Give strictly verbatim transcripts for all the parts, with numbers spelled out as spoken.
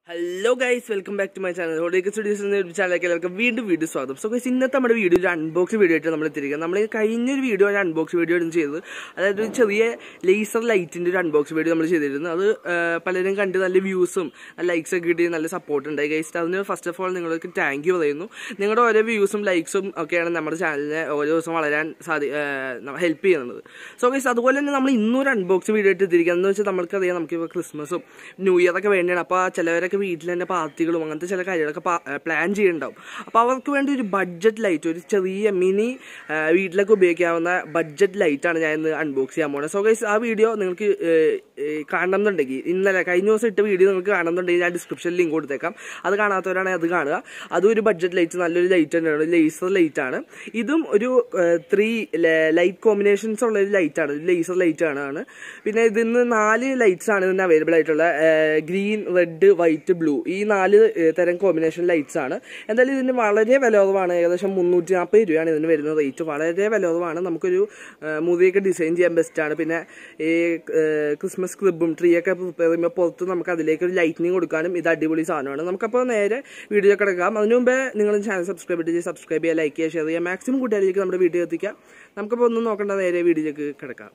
Hello guys, welcome back to my channel. Hodeka Studios എന്ന ചാനലിലേക്ക് എല്ലാവർക്കും വീണ്ടും വീഡിയോ സ്വാഗതം. സോ ഗൈസ്, ഇന്നത്തെ നമ്മുടെ വീഡിയോ ഒരു അൺബോക്സ് വീഡിയോ ആയിട്ട് നമ്മൾ എത്തിയിരിക്കുന്നത്. നമ്മൾ കഴിഞ്ഞൊരു വീഡിയോ ഒരു അൺബോക്സ് വീഡിയോ ആണ് ചെയ്തത്. അതായത് ഒരു ചെറിയ ലേസർ ലൈറ്റിന്റെ ഒരു അൺബോക്സ് വീഡിയോ നമ്മൾ ചെയ്തിരുന്നു. അത് പലരും കണ്ട് നല്ല വ്യൂസും ലൈക്സ് ഒക്കെ കിട്ടി നല്ല സപ്പോർട്ട് ഉണ്ടായി ഗൈസ്. അതിന് ഫസ്റ്റ് ഓഫ് ഓൾ നിങ്ങൾക്ക് താങ്ക് യു പറയുന്നു. നിങ്ങളുടെ ഓരോ വ്യൂസും ലൈക്സും ഒക്കെയാണ് നമ്മുടെ ചാനലിനെ ഓരോ ദിവസം വളരാൻ സാധി ഹെൽപ്പ് ചെയ്യുന്നത്. സോ ഗൈസ്, അതുപോലെ തന്നെ നമ്മൾ ഇന്നൊരു അൺബോക്സ് വീഡിയോ ആയിട്ട് എത്തിയിരിക്കുന്നത് എന്ന് വെച്ചാൽ നമുക്കറിയാം നമുക്കിപ്പോൾ ക്രിസ്മസും ന്യൂ ഇയർ ഒക്കെ വേണ്ടിയാണ്. അപ്പോൾ ചിലവരൊക്കെ വീട്ടിൽ തന്നെ പാർട്ടികളും അങ്ങനത്തെ ചില കാര്യങ്ങളൊക്കെ പ്ലാൻ ചെയ്യുന്നുണ്ടാവും. അപ്പോൾ അവർക്ക് വേണ്ടി ഒരു ബഡ്ജറ്റ് ലൈറ്റ്, ഒരു ചെറിയ മിനി വീട്ടിലൊക്കെ ഉപയോഗിക്കാവുന്ന ബഡ്ജറ്റ് ലൈറ്റാണ് ഞാൻ ഇന്ന് അൺബോക്സ് ചെയ്യാൻ പോകുന്നത്. സോ ഗൈസ്, ആ വീഡിയോ നിങ്ങൾക്ക് കാണണമെന്നുണ്ടെങ്കിൽ ഇന്നലെ കഴിഞ്ഞ ദിവസം ഇട്ട വീഡിയോ നിങ്ങൾക്ക് കാണണമെന്നുണ്ടെങ്കിൽ ഞാൻ ഡിസ്ക്രിപ്ഷനിൽ ലിങ്ക് കൊടുത്തേക്കാം. അത് കാണാത്തവരാണെങ്കിൽ അത് കാണുക. അതും ഒരു ബഡ്ജറ്റ് ലൈറ്റ്, നല്ലൊരു ലൈറ്റ് തന്നെയാണ്, ഒരു ലേസർ ലൈറ്റ് ആണ്. ഇതും ഒരു ത്രീ ലൈറ്റ് കോമ്പിനേഷൻസ് ഉള്ള ഒരു ലൈറ്റാണ്, ഒരു ലേസർ ലൈറ്റ് ആണ്. പിന്നെ ഇതിന്ന് നാല് ലൈറ്റ്സ് ആണ് ഇതിന് അവൈലബിൾ ആയിട്ടുള്ള, ഗ്രീൻ, റെഡ്, വൈറ്റ്, ബ്ലൂ, ഈ നാല് തരം കോമ്പിനേഷൻ ലൈറ്റ്സ് ആണ്. എന്തായാലും ഇതിന് വളരെ വില കുറവാണ്. ഏകദേശം മുന്നൂറ്റി നാൽപ്പത് രൂപയാണ് ഇതിന് വരുന്ന റേറ്റ്. വളരെ വില കുറവാണ്. നമുക്കൊരു മുറിയൊക്കെ ഡിസൈൻ ചെയ്യാൻ ബെസ്റ്റാണ്. പിന്നെ ഈ ക്രിസ്മസ് ക്രിബും ട്രീ ഒക്കെ പ്രിപ്പയർ ചെയ്യുമ്പോൾ പുറത്ത് നമുക്ക് അതിലേക്ക് ഒരു ലൈറ്റിനിങ് കൊടുക്കാനും ഇത് അടിപൊളി സാധനമാണ്. നമുക്കപ്പോൾ നേരെ വീഡിയോ കിടക്കാം. അതിന് മുമ്പേ നിങ്ങൾ ചാനൽ സബ്സ്ക്രൈബ് ചെയ്ത് സബ്സ്ക്രൈബ് ചെയ്യുക, ലൈക്ക് ചെയ്യുക, ഷെയർ ചെയ്യുക, മാക്സിമം കൂട്ടുകാരിലേക്ക് നമ്മുടെ വീഡിയോ എത്തിക്കാം. നമുക്കപ്പോൾ ഒന്നും നോക്കേണ്ട, നേരെ വീഡിയോയിലേക്ക് കിടക്കാം.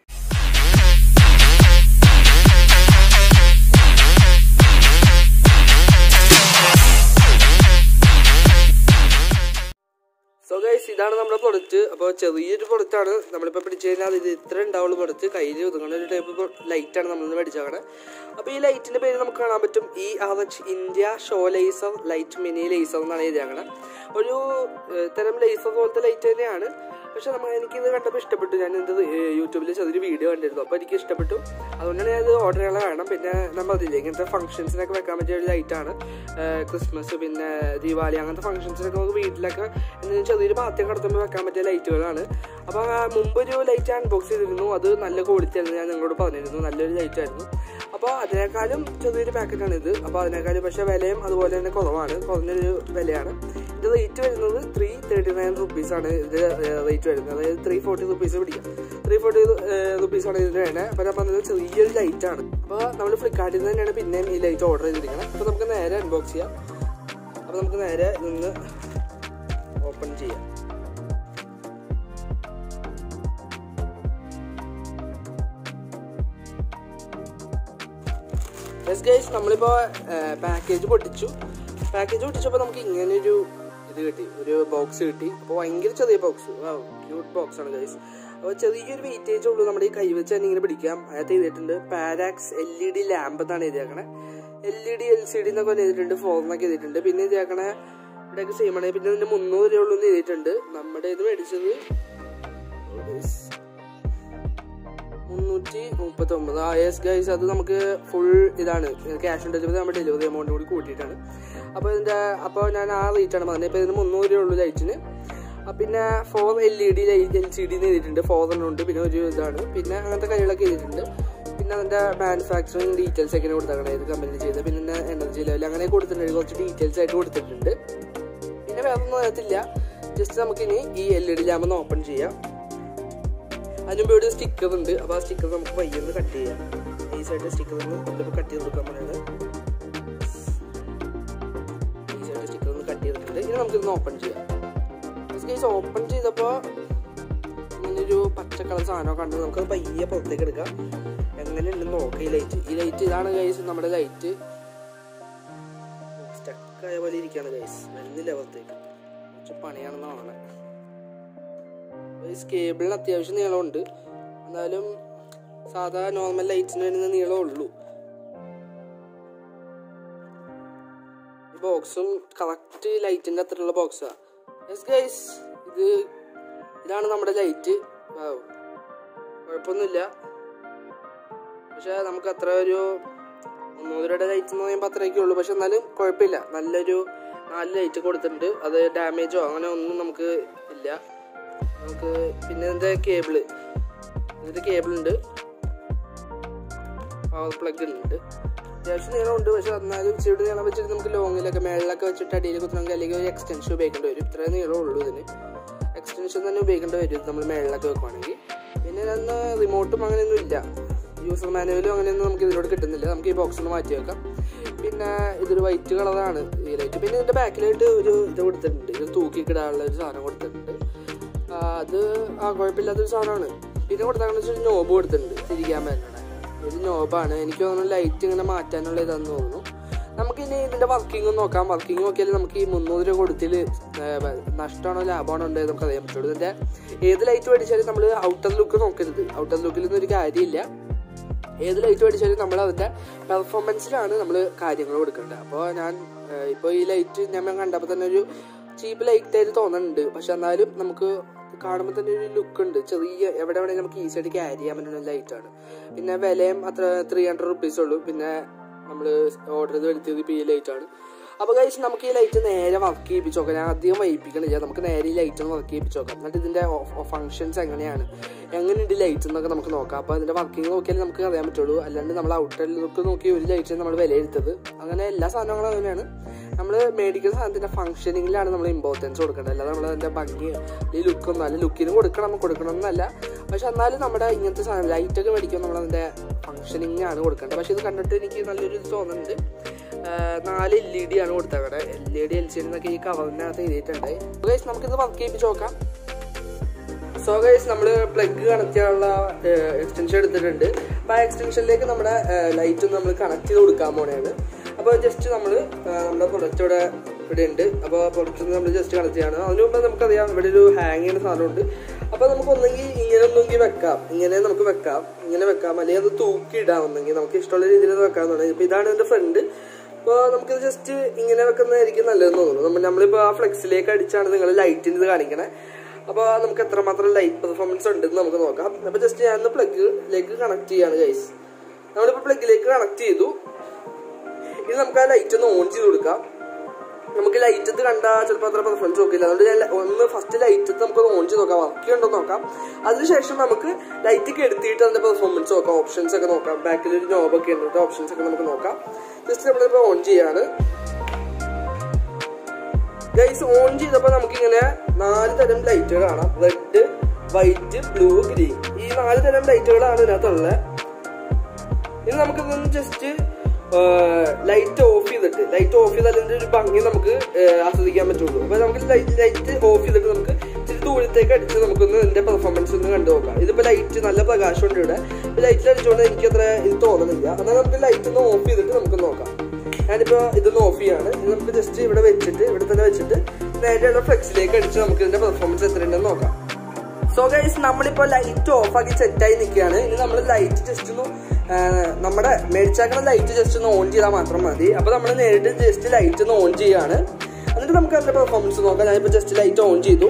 സോ ഗൈസ്, ഇതാണ് നമ്മുടെ പ്രൊഡക്റ്റ്. അപ്പോൾ ചെറിയൊരു പ്രൊഡക്റ്റാണ്. നമ്മളിപ്പോൾ പിടിച്ചു കഴിഞ്ഞാൽ ഇത് ഇത്ര ഉണ്ടാവുള്ളൂ പ്രൊഡക്റ്റ്. കയ്യിൽ ഒതുങ്ങുന്ന ഒരു ടൈപ്പ് ലൈറ്റാണ് നമ്മളിന്ന് മേടിച്ചാണ്. അപ്പോൾ ഈ ലൈറ്റിൻ്റെ പേര് നമുക്ക് കാണാൻ പറ്റും, E R H India show laser light mini laser എന്നാണ് എഴുതിയാകണം. ഒരു തരം ലേസർ പോലത്തെ ലൈറ്റ് തന്നെയാണ്. പക്ഷെ നമ്മൾ എനിക്കിത് കണ്ടപ്പോൾ ഇഷ്ടപ്പെട്ടു. ഞാൻ ഇത് യൂട്യൂബിൽ ചെറിയൊരു വീഡിയോ കണ്ടിരുന്നു. അപ്പോൾ എനിക്ക് ഇഷ്ടപ്പെട്ടു. അതുകൊണ്ടാണ് ഞാൻ ഇത് ഓർഡർ ചെയ്യാൻ വേണം. പിന്നെ നമ്മൾ അതില്ലേ ഇങ്ങനത്തെ ഫംഗ്ഷൻസിനൊക്കെ വെക്കാൻ പറ്റിയ ഒരു ലൈറ്റാണ്. ക്രിസ്മസ്, പിന്നെ ദീപാവലി, അങ്ങനത്തെ ഫംഗ്ഷൻസിനൊക്കെ നമുക്ക് വീട്ടിലൊക്കെ എന്തെങ്കിലും ചെറിയൊരു പാർട്ടിയൊക്കെ നടത്തുമ്പോൾ വെക്കാൻ പറ്റിയ ലൈറ്റുകളാണ്. അപ്പോൾ മുമ്പൊരു ലൈറ്റ് അൺബോക്സ് ചെയ്തിരുന്നു. അത് നല്ല ക്വാളിറ്റി ആയിരുന്നു, ഞാൻ നിങ്ങളോട് പറഞ്ഞിരുന്നു. നല്ലൊരു ലൈറ്റായിരുന്നു. അപ്പോൾ അതിനേക്കാളും ചെറിയൊരു പാക്കറ്റാണ് ഇത്. അപ്പോൾ അതിനേക്കാളും പക്ഷേ വിലയും അതുപോലെ തന്നെ കുറവാണ്, കുറഞ്ഞൊരു വിലയാണ്. ഇത് റേറ്റ് വരുന്നത് ത്രീ തേർട്ടി നയൻ റുപ്പീസാണ് ഇത് റേറ്റ് വരുന്നത്. അതായത് ത്രീ ഫോർട്ടി റുപ്പീസ് പിടിക്കാം. ത്രീ ഫോർട്ടി റുപ്പീസാണ് ഇതിന് വേണ്ടത്. അപ്പോൾ ഞാൻ പറഞ്ഞത് ചെറിയൊരു ലൈറ്റാണ്. അപ്പോൾ നമ്മൾ ഫ്ലിപ്കാർട്ടിൽ നിന്ന് തന്നെയാണ് പിന്നെയും ഈ ലൈറ്റ് ഓർഡർ ചെയ്തിരിക്കുന്നത്. അപ്പോൾ നമുക്ക് നേരെ അൺബോക്സ് ചെയ്യാം. അപ്പോൾ നമുക്ക് നേരെ ഇന്ന് ഓപ്പൺ ചെയ്യാം. യെസ് ഗൈസ്, നമ്മളിപ്പോൾ പാക്കേജ് പൊട്ടിച്ചു. പാക്കേജ് പൊട്ടിച്ചപ്പോൾ നമുക്ക് ഇങ്ങനെയൊരു ഇത് കിട്ടി, ഒരു ബോക്സ് കിട്ടി. അപ്പോൾ ഭയങ്കര ചെറിയ ബോക്സ്, ക്യൂട്ട് ബോക്സ് ആണ് ഗൈസ്. അപ്പോൾ ചെറിയൊരു വെയിറ്റേജ് ഉള്ളൂ. നമ്മുടെ ഈ കൈ വെച്ച് തന്നെ ഇങ്ങനെ പിടിക്കാം. അതിനകത്ത് എഴുതിയിട്ടുണ്ട് പാരാക്സ് എൽ ഇ ഡി ലാമ്പ് എന്നാണ് എഴുതിയേക്കണേ. L E D L C D എന്നൊക്കെ എഴുതിയിട്ടുണ്ട്, ഫോറിനൊക്കെ എഴുതിയിട്ടുണ്ട്. പിന്നെ എഴുതിയേക്കണേ ഇവിടെയൊക്കെ സെയിം ആണ്. പിന്നെ ഇതിൻ്റെ മുന്നൂറ് രൂപ ഉള്ളൂ എന്ന് എഴുതിയിട്ടുണ്ട്. നമ്മുടെ ഇത് മേടിച്ചത് മുന്നൂറ്റി മുപ്പത്തി ഒമ്പത്. ആ യെസ് ഗൈസ്, അത് നമുക്ക് ഫുൾ ഇതാണ്, ക്യാഷ് ഓൺ ഡെലിവറി നമ്മുടെ ഡെലിവറി എമൗണ്ട് കൂടി കൂട്ടിയിട്ടാണ്. അപ്പോൾ ഇതിൻ്റെ അപ്പോൾ ഞാൻ ആ റേറ്റാണ് പറഞ്ഞത്. ഇപ്പോൾ ഇതിന് മുന്നൂറ് രൂപ ഉള്ളൂ ലൈറ്റിന്. പിന്നെ four L E D light L C D എന്ന് എഴുതിയിട്ടുണ്ട്, ഫോറിനുണ്ട്. പിന്നെ ഒരു ഇതാണ്, പിന്നെ അങ്ങനത്തെ കാര്യങ്ങളൊക്കെ എഴുതിയിട്ടുണ്ട്. പിന്നെ അതിൻ്റെ മാനുഫാക്ചറിങ് ഡീറ്റെയിൽസ് എങ്ങനെ കൊടുത്തേക്കണം, ഏത് കമ്പനി ചെയ്ത്, പിന്നെ എനർജി ലെവൽ അങ്ങനെ കൊടുത്തിട്ടുണ്ട്, കുറച്ച് ഡീറ്റെയിൽസ് ആയിട്ട് കൊടുത്തിട്ടുണ്ട്. പിന്നെ വേറെ ഒന്നും അറിയത്തില്ല. ജസ്റ്റ് നമുക്കിനി ഈ L E D lamp open ചെയ്യാം. അതിനുമ്പ് ഇവിടെ സ്റ്റിക്കർ ഉണ്ട്. അപ്പോൾ ആ സ്റ്റിക്കർ നമുക്ക് പയ്യൊന്ന് കട്ട് ചെയ്യാം. ഈസായിട്ട് സ്റ്റിക്കർ ഒന്ന് നമ്മളിപ്പോൾ കട്ട് ചെയ്ത് കൊടുക്കാൻ പറയുന്നത്. ഈസായിട്ട് സ്റ്റിക്കർ ഒന്ന് കട്ട് ചെയ്തിട്ടുണ്ട്. ഇനി നമുക്കിതൊന്ന് ഓപ്പൺ ചെയ്യാം. ഗൈസ്, ഓപ്പൺ ചെയ്തപ്പോൾ ഇങ്ങനൊരു പച്ച കളർ സാധനം കണ്ട് നമുക്കത് പയ്യെ പുറത്തേക്ക് എടുക്കാം. എങ്ങനെയുണ്ടെന്ന് നോക്കാം. ഈ ലൈറ്റ് ഈ ലൈറ്റ് ഇതാണ് ഗൈസ് നമ്മുടെ ലൈറ്റ്. സ്റ്റക്കായ പോലെ ഇരിക്കുകയാണ് ഗൈസ്, വരുന്നില്ല പുറത്തേക്ക്. കുറച്ച് പണിയാണെന്നാണ്. ഈ കേബിളിന് അത്യാവശ്യം നീളമുണ്ട്, എന്നാലും സാധാ നോർമൽ ലൈറ്റ്സിന് വരുന്ന നീളമേ ഉള്ളൂ. ഈ ബോക്സും കറക്റ്റ് ലൈറ്റിൻ്റെ അത്രയുള്ള ബോക്സാണ്. യെസ് ഗൈസ്, ഇത് ഇതാണ് നമ്മുടെ ലൈറ്റ്. കുഴപ്പമൊന്നുമില്ല. പക്ഷേ നമുക്ക് അത്ര ഒരു മുന്നൂറ് രൂപയുടെ ലൈറ്റ് എന്ന് പറയുമ്പോൾ അത്രയൊക്കെ ഉള്ളൂ. പക്ഷെ എന്നാലും കുഴപ്പമില്ല. നല്ലൊരു നാല് ലൈറ്റ് കൊടുത്തിട്ടുണ്ട്. അത് ഡാമേജോ അങ്ങനെ ഒന്നും നമുക്ക് ഇല്ല. നമുക്ക് പിന്നെ ഇതിൻ്റെ കേബിള് ഇതിൻ്റെ കേബിളുണ്ട്, പവർ പ്ലഗ് ഉണ്ട്. അത്യാവശ്യം നീളമുണ്ട്. പക്ഷെ എന്നാലും ഇച്ചിരി നീളം വെച്ചിട്ട് നമുക്ക് ലോങ്ങിലൊക്കെ മേളിലൊക്കെ വെച്ചിട്ട് അടിയിൽ കുത്തണമെങ്കിൽ അല്ലെങ്കിൽ ഒരു എക്സ്റ്റൻഷൻ ഉപയോഗിക്കേണ്ടി വരും. ഇത്രയും നീളമേ ഉള്ളൂ ഇതിന്. എക്സ്റ്റൻഷൻ തന്നെ ഉപയോഗിക്കേണ്ടി വരും നമ്മൾ മേളിലൊക്കെ വെക്കുവാണെങ്കിൽ. പിന്നെ അന്ന് റിമോട്ടും അങ്ങനെയൊന്നും ഇല്ല. യൂസർ മാനുവലും അങ്ങനെയൊന്നും നമുക്ക് ഇതിലോട്ട് കിട്ടുന്നില്ല. നമുക്ക് ഈ ബോക്സ് ഒന്ന് മാറ്റി വെക്കാം. പിന്നെ ഇതൊരു വൈറ്റ് കളറാണ് ഈ ലൈറ്റ്. പിന്നെ ഇതിൻ്റെ ബാക്കിലായിട്ട് ഒരു ഇത് കൊടുത്തിട്ടുണ്ട്, ഇത് തൂക്കിക്കിടാനുള്ള ഒരു സാധനം കൊടുത്തിട്ടുണ്ട്. അത് ആ കുഴപ്പമില്ലാത്തൊരു സാധനമാണ്. പിന്നെ കൊടുത്താണെന്ന് വെച്ചാൽ ഒരു നോബ് കൊടുത്തിട്ടുണ്ട് തിരിക്കാൻ പറ്റുന്നത്. ഒരു നോബാണ്. എനിക്ക് തോന്നുന്നു ലൈറ്റ് ഇങ്ങനെ മാറ്റാനുള്ള ഇതാണെന്ന് തോന്നുന്നു. നമുക്കിനി ഇതിൻ്റെ വർക്കിംഗ് നോക്കാം. വർക്കിംഗ് നോക്കിയാൽ നമുക്ക് ഈ മുന്നൂറ് രൂപ കൊടുത്തിൽ നഷ്ടമാണോ ലാഭമാണോ ഉണ്ടെന്ന് നമുക്ക് അറിയാൻ പറ്റുള്ളൂ. ഇതിൻ്റെ ഏത് ലൈറ്റ് മേടിച്ചാലും നമ്മൾ ഔട്ടർ ലുക്ക് നോക്കരുത്. ഔട്ടർ ലുക്കിൽ നിന്നൊരു കാര്യമില്ല. ഏത് ലൈറ്റ് മേടിച്ചാലും നമ്മൾ അതിൻ്റെ പെർഫോമൻസിലാണ് നമ്മൾ കാര്യങ്ങൾ കൊടുക്കേണ്ടത്. അപ്പോൾ ഞാൻ ഇപ്പോൾ ഈ ലൈറ്റ് ഞാൻ കണ്ടപ്പോൾ തന്നെ ഒരു ചീപ്പ് ലൈറ്റായിട്ട് തോന്നുന്നുണ്ട്. പക്ഷെ എന്നാലും നമുക്ക് കാണുമ്പോൾ തന്നെ ഒരു ലുക്ക് ഉണ്ട്. ചെറിയ എവിടെ വേണമെങ്കിൽ നമുക്ക് ഈസി ആയിട്ട് ക്യാരി ചെയ്യാൻ പറ്റുന്ന ലൈറ്റാണ്. പിന്നെ വിലയും അത്ര ത്രീ ഹൺഡ്രഡ് റുപ്പീസ് ഉള്ളൂ. പിന്നെ നമ്മൾ ഓർഡർ ചെയ്ത് വരുത്തിയത് ഇപ്പോൾ ഈ ലൈറ്റാണ്. അപ്പോൾ കഴിച്ച് നമുക്ക് ഈ ലൈറ്റ് നേരെ വർക്ക് ചെയ്യിപ്പിച്ച് നോക്കാം. ഞാൻ അധികം വൈപ്പിക്കണില്ല, നമുക്ക് നേരെ ഈ ലൈറ്റ് ഒന്ന് വർക്ക് ചെയ്യിപ്പിച്ച് നോക്കാം. എന്നിട്ട് ഇതിൻ്റെ ഫങ്ഷൻസ് എങ്ങനെയാണ്, എങ്ങനെയുണ്ട് ലൈറ്റ് എന്നൊക്കെ നമുക്ക് നോക്കാം. അപ്പോൾ അതിൻ്റെ വർക്കിംഗ് നോക്കിയാൽ നമുക്ക് അറിയാൻ പറ്റുള്ളൂ. അല്ലാണ്ട് നമ്മൾ ഔട്ടർ ലുക്ക് നോക്കി ഒരു ലൈറ്റ് നമ്മൾ വിലയിരുത്തത്. അങ്ങനെ എല്ലാ സാധനങ്ങളും അങ്ങനെയാണ്. നമ്മൾ മേടിക്കുന്ന സാധനത്തിൻ്റെ ഫംഗ്ഷനിങ്ങിലാണ് നമ്മൾ ഇമ്പോർട്ടൻസ് കൊടുക്കേണ്ടത്. അല്ലാതെ നമ്മൾ അതിൻ്റെ ഭംഗി ഈ ലുക്കൊന്നും അല്ല, ലുക്കിന് കൊടുക്കണം കൊടുക്കണം എന്നല്ല. പക്ഷെ എന്നാലും നമ്മുടെ ഇങ്ങനത്തെ സാധനം ലൈറ്റൊക്കെ മേടിക്കുമ്പോൾ നമ്മളതിൻ്റെ ഫംഗ്ഷനിങ്ങാണ് കൊടുക്കേണ്ടത്. പക്ഷെ ഇത് കണ്ടിട്ട് എനിക്ക് നല്ലൊരു തോന്നുന്നുണ്ട്. നാല് എൽ ഇ ഡി ആണ് കൊടുത്തവിടെ. L E D L C D എന്നൊക്കെ ഈ കവറിനകത്ത് എഴുതിയിട്ടുണ്ട്. സോ ഗൈസ് നമുക്കിത് വർക്ക് ചെയ്യിപ്പിച്ച് നോക്കാം. സോ ഗൈസ് നമ്മൾ പ്ലഗ് കണക്ട് ചെയ്യാനുള്ള എക്സ്റ്റൻഷൻ എടുത്തിട്ടുണ്ട്. അപ്പോൾ ആ എക്സ്റ്റൻഷനിലേക്ക് നമ്മുടെ ലൈറ്റ് ഒന്ന് നമ്മൾ കണക്ട് ചെയ്ത് കൊടുക്കാൻ പോണെയാണ്. അപ്പോൾ ജസ്റ്റ് നമ്മൾ നമ്മുടെ പ്രൊഡക്റ്റ് ഇവിടെ ഇവിടെ ഉണ്ട്. അപ്പോൾ പ്രൊഡക്റ്റ് നമ്മൾ ജസ്റ്റ് കണക്ട് ചെയ്യാണ്. അതിന് മുമ്പ് നമുക്കറിയാം ഇവിടെ ഒരു ഹാങ് ചെയ്യുന്ന സാധനമുണ്ട്. അപ്പോൾ നമുക്ക് ഒന്നെങ്കിൽ ഇങ്ങനെ ഒന്നെങ്കിൽ വെക്കാം, ഇങ്ങനെ നമുക്ക് വെക്കാം, ഇങ്ങനെ വെക്കാം, അല്ലെങ്കിൽ അത് തൂക്കി ഇടാമെന്നെങ്കിൽ നമുക്ക് ഇഷ്ടമുള്ള രീതിയിൽ അത് വെക്കാമെന്നാണ്. ഇപ്പോൾ ഇതാണ് എൻ്റെ ഫ്രണ്ട്. അപ്പോൾ നമുക്കിത് ജസ്റ്റ് ഇങ്ങനെ വെക്കുന്നതായിരിക്കും നല്ലതെന്ന് തോന്നുന്നു. നമ്മൾ നമ്മളിപ്പോൾ ആ ഫ്ലെക്സിലേക്ക് അടിച്ചാണ് നിങ്ങൾ ലൈറ്റിൻ്റെ ഇത് കാണിക്കണേ. അപ്പോൾ നമുക്ക് എത്രമാത്രം ലൈറ്റ് പെർഫോമൻസ് ഉണ്ടെന്ന് നമുക്ക് നോക്കാം. അപ്പോൾ ജസ്റ്റ് ഞാൻ പ്ലഗിലേക്ക് കണക്ട് ചെയ്യാണ് ഗൈസ്. നമ്മളിപ്പോൾ പ്ലഗിലേക്ക് കണക്ട് ചെയ്തു. ഇനി നമുക്ക് ആ ലൈറ്റ് ഒന്ന് ഓൺ ചെയ്ത് കൊടുക്കാം. നമുക്ക് ലൈറ്റ് ഇത് കണ്ടാൽ ചിലപ്പോൾ അത്ര പെർഫോമൻസ് നോക്കില്ല. അതുകൊണ്ട് ഞാൻ ഒന്ന് ഫസ്റ്റ് ലൈറ്റ് നമുക്ക് ഓൺ ചെയ്ത് നോക്കാം, വർക്ക് ഉണ്ടോ നോക്കാം. അതിനുശേഷം നമുക്ക് ലൈറ്റ് കെടുത്തിയിട്ട് അതിന്റെ പെർഫോമൻസ് നോക്കാം, ഓപ്ഷൻസ് ഒക്കെ നോക്കാം. ബാക്കിൽ ഒരു നോബൊക്കെ ഉണ്ട്, ഓപ്ഷൻസ് ഒക്കെ നമുക്ക് നോക്കാം. ജസ്റ്റ് നമ്മളിപ്പോൾ ഓൺ ചെയ്യാണ് ഗൈസ്. ഓൺ ചെയ്തപ്പോൾ നമുക്കിങ്ങനെ നാല് തരം ലൈറ്റുകൾ കാണാം. Red, white, blue, green. ഈ നാല് തരം ലൈറ്റുകളാണ് ഇതിനകത്തുള്ളത്. ഇനി നമുക്കിതൊന്ന് ജസ്റ്റ് ലൈറ്റ് ഓഫ് ചെയ്തിട്ട് ലൈറ്റ് ഓഫ് ചെയ്ത് അതിൻ്റെ ഒരു ഭംഗി നമുക്ക് ആസ്വദിക്കാൻ പറ്റുള്ളൂ. അപ്പോൾ നമുക്ക് ലൈറ്റ് ലൈറ്റ് ഓഫ് ചെയ്തിട്ട് നമുക്ക് ഇച്ചിരി ദൂരത്തേക്ക് അടിച്ച് നമുക്കൊന്ന് ഇതിൻ്റെ പെർഫോമൻസ് ഒന്ന് കണ്ടു നോക്കാം. ഇതിപ്പോൾ ലൈറ്റ് നല്ല പ്രകാശമുണ്ട് ഇവിടെ. ഇപ്പോൾ ലൈറ്റിൽ അടിച്ചുകൊണ്ട് എനിക്ക് അത്ര ഇത് തോന്നുന്നില്ല. എന്നാൽ നമുക്ക് ലൈറ്റ് ഒന്ന് ഓഫ് ചെയ്തിട്ട് നമുക്ക് നോക്കാം. ഞാനിപ്പോൾ ഇതൊന്ന് ഓഫ് ചെയ്യാണ്. ഇത് നമുക്ക് ജസ്റ്റ് ഇവിടെ വെച്ചിട്ട് ഇവിടെ തന്നെ വെച്ചിട്ട് നേരെയുള്ള ഫ്ലെക്സിലേക്ക് അടിച്ച് നമുക്ക് ഇതിൻ്റെ പെർഫോമൻസ് എത്രയുണ്ടെന്ന് നോക്കാം. സോ ഗൈസ് നമ്മളിപ്പോൾ ലൈറ്റ് ഓഫ് ആക്കി സെറ്റായി നിൽക്കുകയാണ്. ഇനി നമ്മൾ ലൈറ്റ് ജസ്റ്റ് ഒന്ന് നമ്മുടെ മേടിച്ചാക്കുന്ന ലൈറ്റ് ജസ്റ്റ് ഒന്ന് ഓൺ ചെയ്താൽ മാത്രം മതി. അപ്പോൾ നമ്മൾ നേരിട്ട് ജസ്റ്റ് ലൈറ്റ് ഒന്ന് ഓൺ ചെയ്യുകയാണ്. എന്നിട്ട് നമുക്ക് അതിൻ്റെ പെർഫോമൻസ് നോക്കാം. ഞാനിപ്പോൾ ജസ്റ്റ് ലൈറ്റ് ഓൺ ചെയ്തു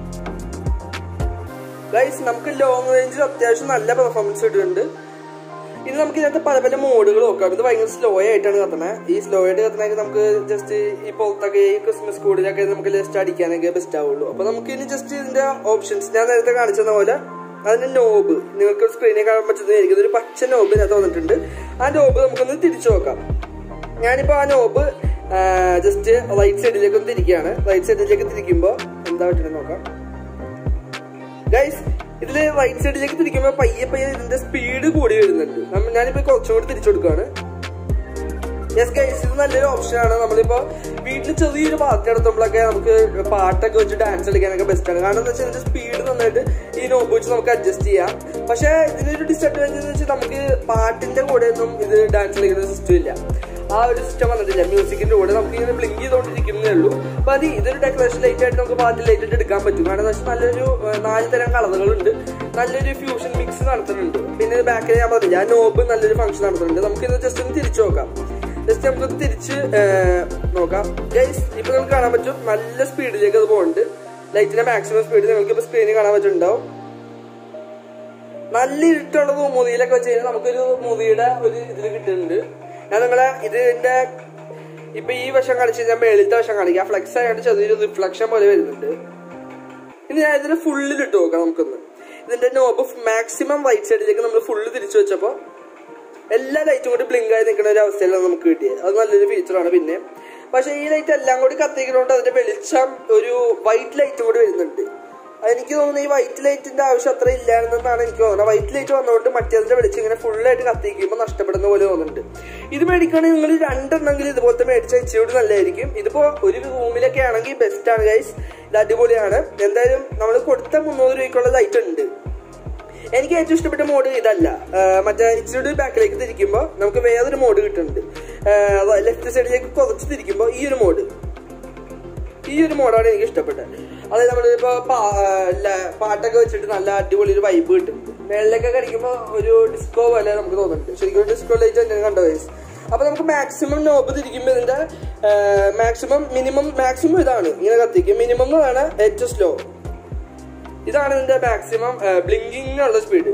ഗൈസ്. നമുക്ക് ലോങ് റേഞ്ചിൽ അത്യാവശ്യം നല്ല പെർഫോമൻസ് ഇട്ടിട്ടുണ്ട്. ഇനി നമുക്ക് ഇതിനകത്ത് പല പല മോഡുകൾ നോക്കാം. ഇത് ഭയങ്കര സ്ലോ ആയിട്ടാണ് കത്തണേ. ഈ സ്ലോ ആയിട്ട് കത്തണമെങ്കിൽ നമുക്ക് ജസ്റ്റ് ഈ പുറത്തൊക്കെ ഈ ക്രിസ്മസ് കൂടിലൊക്കെ നമുക്ക് ജസ്റ്റ് അടിക്കാനൊക്കെ ബെസ്റ്റ് ആവുള്ളൂ. അപ്പോൾ നമുക്ക് ഇനി ജസ്റ്റ് ഇതിന്റെ ഓപ്ഷൻസ് ഞാൻ നേരത്തെ കാണിച്ചെന്ന പോലെ അതിന്റെ നോബ് നിങ്ങൾക്ക് സ്ക്രീനിൽ കാണാൻ പറ്റുന്നതായിരിക്കും. ഒരു പച്ച നോബ് ഇതിനകത്ത് വന്നിട്ടുണ്ട്. ആ നോബ് നമുക്കൊന്ന് തിരിച്ചു നോക്കാം. ഞാനിപ്പോൾ ആ നോബ് ജസ്റ്റ് റൈറ്റ് സൈഡിലേക്ക് ഒന്ന് തിരിക്കുകയാണ്. റൈറ്റ് സൈഡിലേക്ക് തിരിക്കുമ്പോൾ എന്താ പറ്റുന്നത് നോക്കാം ഗൈസ്. ഇതില് റൈറ്റ് സൈഡിലേക്ക് തിരിക്കുമ്പോൾ പയ്യെ പയ്യെ ഇതിന്റെ സ്പീഡ് കൂടി വരുന്നുണ്ട്. ഞാനിപ്പോ കുറച്ചും കൂടി തിരിച്ചു കൊടുക്കുകയാണ്. യെസ് ഗൈസ്, ഇത് നല്ലൊരു ഓപ്ഷനാണ്. നമ്മളിപ്പോ വീട്ടിൽ ചെറിയൊരു പാർട്ടി നടത്തുമ്പോഴൊക്കെ നമുക്ക് പാട്ടൊക്കെ വെച്ച് ഡാൻസ് കളിക്കാനൊക്കെ ബെസ്റ്റാണ്. കാരണം എന്താ വെച്ചാൽ ഇതിന്റെ സ്പീഡ് നന്നായിട്ട് ഈ നോബ് വെച്ച് നമുക്ക് അഡ്ജസ്റ്റ് ചെയ്യാം. പക്ഷെ ഇതിനൊരു ഡിസഡ്വാൻറ്റേജ് എന്ന് വെച്ചാൽ നമുക്ക് പാട്ടിന്റെ കൂടെ ഒന്നും ഇത് ഡാൻസ് കളിക്കുന്ന സിസ്റ്റം ഇല്ല. ആ ഒരു സിസ്റ്റം വന്നിട്ടില്ല. മ്യൂസിക്കിന്റെ കൂടെ നമുക്ക് ഇങ്ങനെ ബ്ലിങ്ക് ചെയ്തുകൊണ്ടിരിക്കുന്നേ ഉള്ളൂ. അപ്പൊ അത് ഇതൊരു ഡെക്കറേഷൻ ലൈറ്റ് ആയിട്ട് നമുക്ക് പാർട്ടി ലൈറ്റ് ആയിട്ട് എടുക്കാൻ പറ്റും. കാരണം എന്താ വെച്ചാൽ നല്ലൊരു നാല് തരം കളറുകളുണ്ട്, നല്ലൊരു ഫ്യൂഷൻ മിക്സ് നടത്തുന്നുണ്ട്. പിന്നെ ബാക്കിൽ ഞാൻ പറഞ്ഞില്ല, ആ നോബ് നല്ലൊരു ഫംഗ്ഷൻ നടത്തുന്നുണ്ട്. നമുക്കിത് ജസ്റ്റ് ഒന്ന് തിരിച്ചു നോക്കാം. ജസ്റ്റ് നമുക്കൊന്ന് തിരിച്ച് നോക്കാം ഗൈസ്. ഇപ്പൊ നമുക്ക് കാണാൻ പറ്റും നല്ല സ്പീഡിലേക്ക് അത് പോകുന്നുണ്ട്. ലൈറ്റിന്റെ മാക്സിമം സ്പീഡ് നിങ്ങൾക്ക് ഇപ്പൊ സ്ക്രീനിൽ കാണാൻ പറ്റുന്നുണ്ടാവും. നല്ല ഇരുട്ടുള്ള മൂവിയിലൊക്കെ വെച്ച് കഴിഞ്ഞാൽ നമുക്കൊരു മൂവിയുടെ ഒരു ഇതിൽ കിട്ടുന്നുണ്ട്. ഞാൻ നിങ്ങളെ ഇതിന്റെ ഇപ്പൊ ഈ വശം കാണിച്ചു കഴിഞ്ഞാൽ മേളിലത്തെ വശം കാണിക്കാം. ഫ്ലെക്സ് ആയിട്ട് ചെറിയൊരു റിഫ്ലക്ഷൻ പോലെ വരുന്നുണ്ട്. ഇനി ഞാൻ ഇതിന് ഫുള്ളിൽ ഇട്ട് നോക്കാം. നമുക്കൊന്ന് ഇതിന്റെ നോബ് മാക്സിമം റൈറ്റ് സൈഡിലേക്ക് നമ്മൾ ഫുള്ള് തിരിച്ചു വെച്ചപ്പോൾ എല്ലാ ലൈറ്റും കൂടി ബ്ലിങ്ക് ആയി നിൽക്കുന്ന ഒരു അവസ്ഥയിലാണ് നമുക്ക് കിട്ടിയത്. അത് നല്ലൊരു ഫീച്ചറാണ്. പിന്നെ പക്ഷെ ഈ ലൈറ്റ് എല്ലാം കൂടി കത്തിക്കുന്നതുകൊണ്ട് അതിന്റെ വെളിച്ചം ഒരു വൈറ്റ് ലൈറ്റും കൂടി വരുന്നുണ്ട്. എനിക്ക് തോന്നുന്നു ഈ വൈറ്റ് ലൈറ്റിന്റെ ആവശ്യം അത്ര ഇല്ലായിരുന്നെന്നാണ് എനിക്ക് തോന്നുന്നത്. വൈറ്റ് ലൈറ്റ് വന്നുകൊണ്ട് മറ്റേതിന്റെ വെളിച്ചം ഇങ്ങനെ ഫുള്ളായിട്ട് കത്തിക്കുമ്പോൾ നഷ്ടപ്പെടുന്ന പോലെ തോന്നുന്നുണ്ട്. ഇത് മേടിക്കുകയാണെങ്കിൽ നിങ്ങൾ രണ്ടെണ്ണെങ്കിലും ഇതുപോലത്തെ മേടിച്ചാൽ ഇച്ചിരി നല്ലതായിരിക്കും. ഇതിപ്പോ ഒരു റൂമിലൊക്കെ ആണെങ്കിൽ ബെസ്റ്റ് ആണ് ഗൈസ്. ഇത് അടിപൊളിയാണ്. എന്തായാലും നമ്മൾ കൊടുത്ത മുന്നൂറ് രൂപയ്ക്കുള്ള ലൈറ്റ് ഉണ്ട്. എനിക്ക് ഏറ്റവും ഇഷ്ടപ്പെട്ട മോഡ് ഇതല്ല, മറ്റേ ഇച്ചിരി ബാക്കിലേക്ക് തിരിക്കുമ്പോൾ നമുക്ക് വേറൊരു മോഡ് കിട്ടുന്നുണ്ട്. ലെഫ്റ്റ് സൈഡിലേക്ക് കുറച്ച് തിരിക്കുമ്പോൾ ഈ ഒരു മോഡ് ഈ ഒരു മോഡാണ് എനിക്ക് ഇഷ്ടപ്പെട്ടത്. അതായത് നമ്മളിപ്പോ പാട്ടൊക്കെ വെച്ചിട്ട് നല്ല അടിപൊളി ഒരു വൈബ് കിട്ടുന്നുണ്ട്. മേളിലേക്കൊക്കെ അടിക്കുമ്പോൾ ഒരു ഡിസ്കോ പോലെ നമുക്ക് തോന്നുന്നുണ്ട്. ശരിക്കും ഒരു ഡിസ്കോ ലൈറ്റ് തന്നെ കണ്ട വയസ്സ്. അപ്പൊ നമുക്ക് മാക്സിമം നോബ് തിരിക്കുമ്പോൾ ഇതിന്റെ മാക്സിമം മിനിമം മാക്സിമം ഇതാണ് ഇങ്ങനെ കത്തിക്കും. മിനിമം എന്ന് പറഞ്ഞാൽ ഏറ്റവും സ്ലോ ഇതാണ് ഇതിന്റെ മാക്സിമം ബ്ലിങ്കിങ്ങിനുള്ള സ്പീഡ്.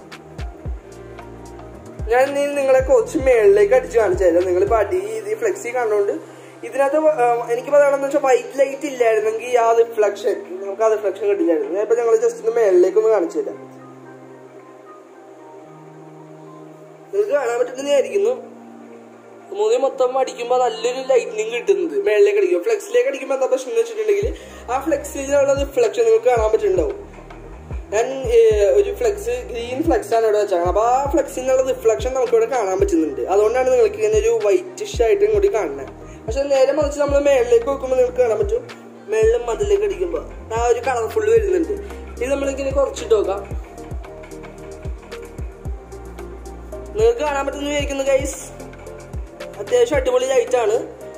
ഞാൻ ഇനി നിങ്ങളെ കുറച്ച് മേളിലേക്ക് അടിച്ച് കാണിച്ചു തരാം. നിങ്ങളിപ്പോ അടി ഇത് ഫ്ലെക്സി കാണുന്നതുകൊണ്ട് ഇതിനകത്ത് എനിക്ക് പറയാണെന്ന് വെച്ചാൽ വൈറ്റ് ലൈറ്റ് ഇല്ലായിരുന്നെങ്കിൽ ആ റിഫ്ലക്ഷൻ നമുക്ക് ആ റിഫ്ലക്ഷൻ കിട്ടില്ലായിരുന്നു. ഞാൻ ഇപ്പൊ ഞങ്ങൾ ജസ്റ്റ് ഒന്ന് മേളിലേക്ക് ഒന്ന് കാണിച്ചു തരാം. നിങ്ങൾക്ക് കാണാൻ പറ്റുന്നതായിരിക്കുന്നു. മൂന്ന് മൊത്തം അടിക്കുമ്പോൾ നല്ലൊരു ലൈറ്റ്നിങ് കിട്ടുന്നത് മേളിലേക്ക് അടിക്കും. ഫ്ലെക്സിലേക്ക് അടിക്കുമ്പോൾ എന്താ പ്രശ്നം എന്ന് വെച്ചിട്ടുണ്ടെങ്കിൽ ആ ഫ്ലെക്സിലുള്ള റിഫ്ലക്ഷൻ നിങ്ങൾക്ക് കാണാൻ പറ്റുന്നുണ്ടാവും. ഞാൻ ഒരു ഫ്ലെക്സ് ഗ്രീൻ ഫ്ലെക്സ് ആണ് ഇവിടെ വെച്ചാൽ. അപ്പൊ ആ ഫ്ലെക്സിനുള്ള റിഫ്ലക്ഷൻ നമുക്ക് ഇവിടെ കാണാൻ പറ്റുന്നുണ്ട്. അതുകൊണ്ടാണ് നിങ്ങൾക്ക് ഇങ്ങനെ ഒരു വൈറ്റിഷ് ആയിട്ട് ഇങ്ങോട്ട് കാണുന്നത്. പക്ഷെ നേരെ മറിച്ച് നമ്മൾ മേളിലേക്ക് നോക്കുമ്പോൾ നിങ്ങൾക്ക് കാണാൻ പറ്റും മേളിലും മതിലേക്ക് അടിക്കുമ്പോൾ ആ ഒരു കളർഫുള്ള് വരുന്നുണ്ട്. ഇത് നമ്മളിങ്ങനെ കുറച്ചിട്ട് നോക്കാം. നിങ്ങൾക്ക് കാണാൻ പറ്റുന്ന വിചാരിക്കുന്നു ഗൈസ്. അത്യാവശ്യം അടിപൊളി ലൈറ്റ് ആണ്.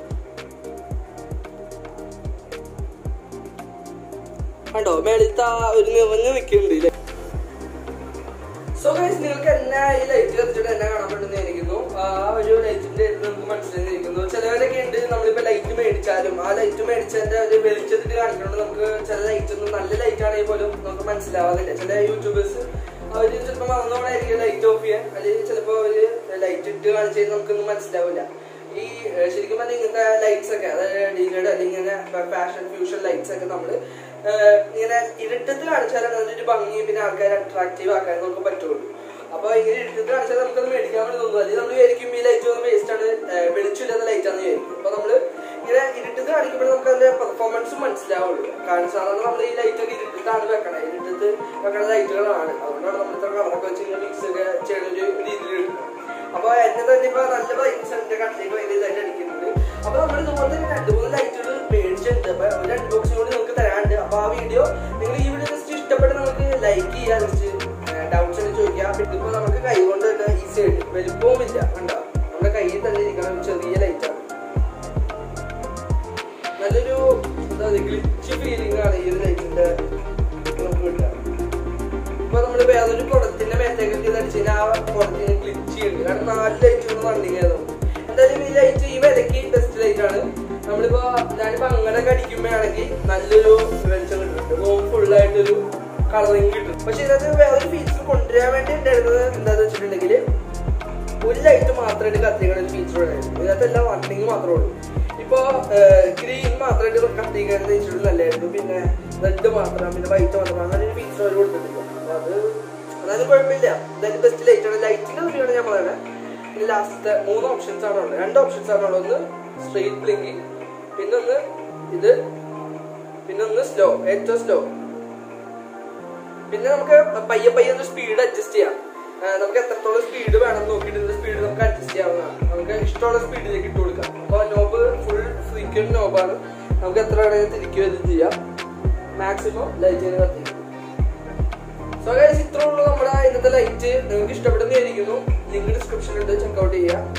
കണ്ടോ മേളിലത്തെ ഒരു നിറഞ്ഞ് നിൽക്കുന്നുണ്ട്. സോ ഗൈസ് നിങ്ങൾക്ക് എന്നാ ഈ ലൈറ്റ് കത്തിച്ചിട്ട് എന്നെ കാണാൻ പറ്റുന്നതായിരിക്കുന്നു. ആ ഒരു ലൈറ്റിന്റെ നമുക്ക് മനസ്സിലായിരിക്കുന്നു. ചിലവരൊക്കെ ഉണ്ട് നമ്മളിപ്പോ ലൈറ്റ് മേടിച്ചാലും ആ ലൈറ്റ് മേടിച്ചതിന്റെ ഒരു വെളിച്ചത്തിട്ട് കാണിക്കുന്നുണ്ട്. നമുക്ക് ചില ലൈറ്റ് ഒന്നും നല്ല ലൈറ്റ് ആണെങ്കിൽ പോലും നമുക്ക് മനസ്സിലാവാതില്ല. ചില യൂട്യൂബേഴ്സ് അവര് ചിലപ്പോൾ മറന്നോളായിരിക്കും ലൈറ്റ് ഓഫ് ചെയ്യാൻ. അല്ലെങ്കിൽ ചിലപ്പോ അവര് ലൈറ്റ് ഇട്ട് കാണിച്ചു കഴിഞ്ഞാൽ നമുക്കൊന്നും മനസ്സിലാവില്ല. ഈ ശരിക്കും പറഞ്ഞാൽ ഇങ്ങനത്തെ ലൈറ്റ്സ് ഒക്കെ അതായത് ഡിജയുടെ അല്ലെങ്കിൽ ഇങ്ങനെ ഫാഷൻ ഫ്യൂഷൻ ലൈറ്റ്സ് ഒക്കെ നമ്മള് ഇങ്ങനെ ഇരുട്ടത്ത് കാണിച്ചാലും അതിന്റെ ഭംഗി പിന്നെ ആൾക്കാരെ അട്രാക്റ്റീവ് ആക്കാൻ നമുക്ക് പറ്റുള്ളൂ. അപ്പൊ ഇങ്ങനെ ഇരുട്ടത്ത് കാണിച്ചാൽ നമുക്കത് മേടിക്കാൻ വേണ്ടി തോന്നുന്നു. അല്ലെങ്കിൽ നമ്മൾ വിചാരിക്കും ഈ ലൈറ്റ് ഒന്ന് വേസ്റ്റ് ആണ്, വെളിച്ചില്ലാത്ത ലൈറ്റ് ആണെന്ന് വിചാരിക്കും. അപ്പൊ നമ്മള് ഇങ്ങനെ ഇരുട്ടത്ത് കാണിക്കുമ്പോൾ നമുക്ക് അതിന്റെ പെർഫോമൻസ് മനസ്സിലാവുള്ളൂ. കാരണം സാധാരണ നമ്മൾ ഈ ലൈറ്റ് ഒക്കെ ഇരുട്ടത്താണ് വെക്കണേ, ഇരുട്ടത്ത് വെക്കണ ലൈറ്റുകളാണ്. അതുകൊണ്ടാണ് നമ്മൾ ഇത്ര കളറൊക്കെ വെച്ച് ഇങ്ങനെ മിക്സ് ഒക്കെ ചെയ്യുന്ന ഒരു രീതിയിൽ കിട്ടുന്നത്. അപ്പൊ എന്നെ തന്നെ ഇപ്പൊ നല്ല ബ്രൈറ്റ്നസ് എന്റെ കണ്ണിലേക്ക് ഭയങ്കര ഇതായിട്ട് അടിക്കുന്നുണ്ട്. അപ്പൊ നമ്മൾ ഇതുപോലെ രണ്ട് മൂന്ന് ലൈറ്റുകൾ മേടിച്ചിട്ടുണ്ട്. അപ്പൊ ഒരു അൺബോക്സിംഗ് കൂടി നിങ്ങൾക്ക് തരാനുണ്ട്. അപ്പൊ ആ വീഡിയോ നിങ്ങൾ ഈ വീഡിയോ ജസ്റ്റ് ഇഷ്ടപ്പെട്ട് നമുക്ക് ലൈക്ക് ചെയ്യാം, ജസ്റ്റ് ഡൗട്ട്സ് ഒക്കെ ചോദിക്കാം. ഇതിപ്പോ നമുക്ക് കൈ കൊണ്ട് തന്നെ ഈസി ആയിട്ട് വലുപ്പവും ഇല്ല, കണ്ടോ നമ്മുടെ കയ്യിൽ തന്നെ ഇരിക്കണം. ചെറിയ ലൈറ്റാണ്, നല്ലൊരു എന്താ ഗ്ലിച്ച് ഫീലിംഗ് ആണ് ഈ ഒരു ലൈറ്റിന്റെ നമുക്ക് കിട്ടുക. ഇപ്പൊ നമ്മള് വേറൊരു പ്രൊഡക്റ്റിന്റെ മേത്തേക്കൊക്കെ അടിച്ചു കഴിഞ്ഞാൽ ആ പ്രൊഡക്റ്റിന് ക്ലിച്ച് ചെയ്യുന്നുണ്ട്. കാരണം നാല് ലൈറ്റുകൾ റണ്ണിങ് ആയിരുന്നു. എന്തായാലും ഈ ലൈറ്റ് ഈ വിലക്ക് ബെസ്റ്റ് ലൈറ്റ് ആണ്. നമ്മളിപ്പോ ഞാനിപ്പോ അങ്ങനെയൊക്കെ അടിക്കുമ്പോഴാണെങ്കിൽ നല്ലൊരു വെളിച്ചം കിട്ടുന്നുണ്ട്. റൂം ഫുള്ളായിട്ടൊരു കളറിങ് കിട്ടും. പക്ഷെ ഇതിനകത്ത് വേറൊരു ഫീച്ചർ കൊണ്ടുവരാൻ വേണ്ടി ഉണ്ടായിരുന്നത് എന്താന്ന് വെച്ചിട്ടുണ്ടെങ്കിൽ ഒരു ലൈറ്റ് മാത്രമായിട്ട് കത്തിക്കുന്ന ഒരു ഫീച്ചർ ഉണ്ടായിരുന്നു. ഇതിനകത്തെല്ലാം റണ്ണിങ് മാത്രമേ ഉള്ളൂ. ഇപ്പൊ ഗ്രീൻ മാത്രമായിട്ട് കത്തിക്കാൻ വെച്ചിട്ട് നല്ലതായിരുന്നു. പിന്നെ റെഡ് മാത്രം, പിന്നെ വൈറ്റ് മാത്രം, അങ്ങനെ ഒരു ഫീച്ചർ അവർ കൊടുത്തിട്ടില്ല. അത് അതായത് കുഴപ്പമില്ല. എന്തായാലും ബെസ്റ്റ് ലൈറ്റ് ആണ്. ലൈറ്റിന്റെ റിവ്യൂ ഞാൻ പറയുന്നത്. പിന്നെ ലാസ്റ്റത്തെ മൂന്ന് ഓപ്ഷൻസ് ആണ് ഉള്ളത്. രണ്ട് ഓപ്ഷൻസ് ആണ് ഉള്ളത്. ഒന്ന് സ്ട്രെയിറ്റ് ബ്ലിങ്കിങ്, പിന്നെ ഒന്ന് ഇത്, പിന്നെ ഒന്ന് സ്ലോ, ഏറ്റവും സ്ലോ. പിന്നെ നമുക്ക് പയ്യെ പയ്യെ ഒന്ന് സ്പീഡ് അഡ്ജസ്റ്റ് ചെയ്യാം. നമുക്ക് എത്രത്തോളം സ്പീഡ് വേണം നോക്കിയിട്ട് ഇതിന്റെ സ്പീഡ് നമുക്ക് അഡ്ജസ്റ്റ് ചെയ്യാവുന്നതാണ്. നമുക്ക് ഇഷ്ടമുള്ള സ്പീഡിലേക്ക് ഇട്ട് കൊടുക്കാം. അപ്പൊ നോബ് ഫുൾ ഫ്രീക്വന്റ് നോബാണ്. നമുക്ക് എത്ര വേണമെങ്കിൽ തിരിക്കുകയും ചെയ്യാം. മാക്സിമം ലൈറ്റിന് കത്തിക്കും. സോ ഗൈസ് ഇത്രേ ഉള്ളൂ നമ്മുടെ ഇന്നത്തെ ലൈറ്റ്. നിങ്ങൾക്ക് ഇഷ്ടപ്പെടുന്നതായിരിക്കുന്നു. ലിങ്ക് ഡിസ്ക്രിപ്ഷനിലുണ്ട്, ചെക്കൗട്ട് ചെയ്യാം.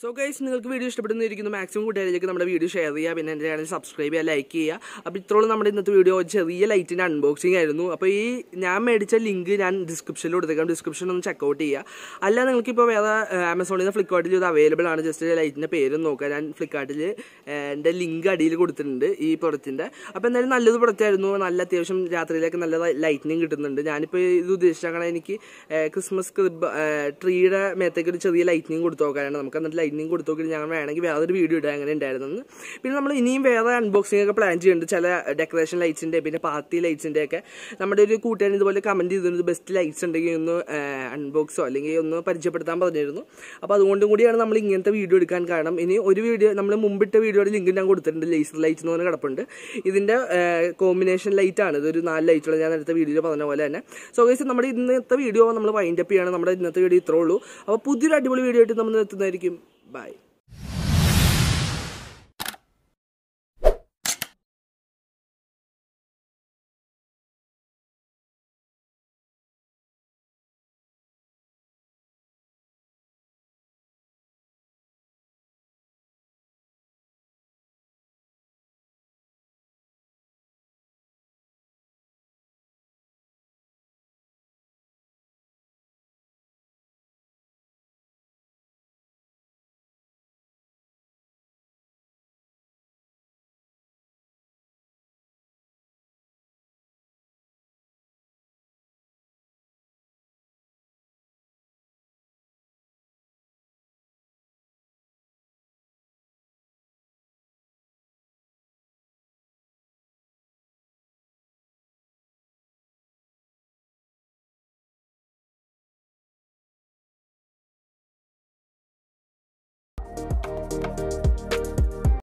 സോ ഗൈസ്, നിങ്ങൾക്ക് വീഡിയോ ഇഷ്ടപ്പെടുന്നിരിക്കുന്നു മാക്സിമം കൂട്ടുകാരിലേക്ക് നമ്മുടെ വീഡിയോ ഷെയർ ചെയ്യുക, പിന്നെ എൻ്റെ ചാനൽ സബ്സ്ക്രൈബ് ചെയ്യുക, ലൈക്ക് ചെയ്യുക. അപ്പോൾ ഇത്രയോളം നമ്മുടെ ഇന്നത്തെ വീഡിയോ ചെറിയ ലൈറ്റിൻ്റെ അൺബോക്സിംഗ് ആയിരുന്നു. അപ്പോൾ ഈ ഞാൻ മേടിച്ച ലിങ്ക് ഞാൻ ഡിസ്ക്രിപ്ഷനിൽ കൊടുത്തേക്കാം, ഡിസ്ക്രിപ്ഷൻ ഒന്ന് ചെക്കൗട്ട് ചെയ്യുക. അല്ല നിങ്ങൾക്കിപ്പോൾ വേറെ ആമസോണിൽ നിന്ന് ഫ്ലിപ്കാർട്ടിൽ ഇത് അവൈലബിൾ ആണ്. ജസ്റ്റ് ലൈറ്റിൻ്റെ പേരും നോക്കുക. ഞാൻ ഫ്ലിപ്കാർട്ടിൽ എൻ്റെ ലിങ്ക് അടിയിൽ കൊടുത്തിട്ടുണ്ട് ഈ പ്രൊഡക്റ്റിൻ്റെ. അപ്പോൾ എന്തായാലും നല്ലൊരു പ്രൊഡക്റ്റ് ആയിരുന്നു. നല്ല അത്യാവശ്യം രാത്രിയിലേക്ക് നല്ല ലൈറ്റിനിങ് കിട്ടുന്നുണ്ട്. ഞാനിപ്പോൾ ഇത് ഉദ്ദേശിച്ചാൽ എനിക്ക് ക്രിസ്മസ് ട്രീയുടെ മേത്തേക്ക് ഒരു ചെറിയ ലൈറ്റിനിങ് കൊടുത്തു നോക്കാനാണ്. നമുക്ക് എന്നിട്ട് ലൈറ്റിനിങ് കൊടുത്തു നോക്കി ഞാൻ വേണമെങ്കിൽ വേറൊരു വീഡിയോ ഇടാൻ അങ്ങനെ ഉണ്ടായിരുന്നെന്ന്. പിന്നെ നമ്മൾ ഇനിയും വേറെ അൺബോക്സിംഗ് ഒക്കെ പ്ലാൻ ചെയ്യുന്നുണ്ട്. ചില ഡെക്കറേഷൻ ലൈറ്റ്സിൻ്റെ പിന്നെ പാർട്ടി ലൈറ്റ്സിൻ്റെ ഒക്കെ നമ്മുടെ ഒരു കൂട്ടുകാരൻ ഇതുപോലെ കമൻറ്റ് ചെയ്തിരുന്നത് ബെസ്റ്റ് ലൈറ്റ്സ് ഉണ്ടെങ്കിൽ ഒന്ന് അൺബോക്സോ അല്ലെങ്കിൽ ഒന്ന് പരിചയപ്പെടുത്താൻ പറഞ്ഞിരുന്നു. അപ്പോൾ അതുകൊണ്ടും കൂടിയാണ് നമ്മൾ ഇങ്ങനത്തെ വീഡിയോ എടുക്കാൻ കാരണം. ഇനി ഒരു വീഡിയോ നമ്മൾ മുമ്പിട്ട വീഡിയോയുടെ ലിങ്ക് ഞാൻ കൊടുത്തിട്ടുണ്ട്, ലേസർ ലൈറ്റ് എന്ന് പറഞ്ഞ കിടപ്പുണ്ട്. ഇതിൻ്റെ കോമ്പിനേഷൻ ലൈറ്റ് ആണ്, ഇതൊരു നാല് ലൈറ്റുള്ള ഞാൻ അടുത്ത വീഡിയോയിൽ പറഞ്ഞ പോലെ തന്നെ. സോ ഗൈസ്, നമ്മുടെ ഇന്നത്തെ വീഡിയോ നമ്മൾ വൈൻഡ് അപ്പ് ചെയ്യാണ്. നമ്മുടെ ഇന്നത്തെ വീഡിയോ ഇത്രേ ഉള്ളൂ. അപ്പോൾ പുതിയൊരു അടിപൊളി വീഡിയോ ആയിട്ട് നമ്മൾ എത്തുന്നതായിരിക്കും. ബൈ.